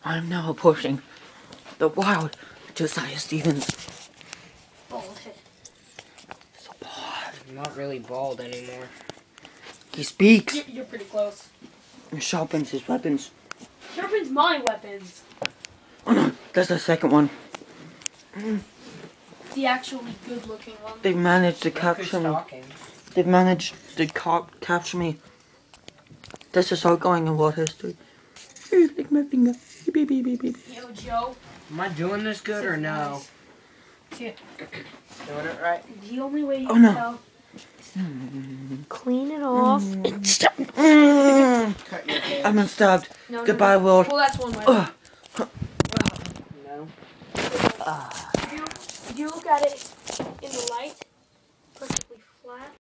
I'm now approaching the wild Josiah Stephens. Bald. So bald. I'm not really bald anymore. He speaks. You're pretty close. And sharpens his weapons. Sharpens my weapons. Oh no, that's the second one. The actually good-looking one. They've managed to capture me. They've managed to capture me. This is outgoing in world history. Lick my finger. Beep, beep, beep, beep. Yo, Joe. Am I doing this good or no? Yeah. Doing it right? The only way you Oh, can no. tell is clean it off. Cut your hair. I've been stabbed. No, Goodbye, no. world. Well, that's one way. Ugh. No. If you look at it in the light, perfectly flat.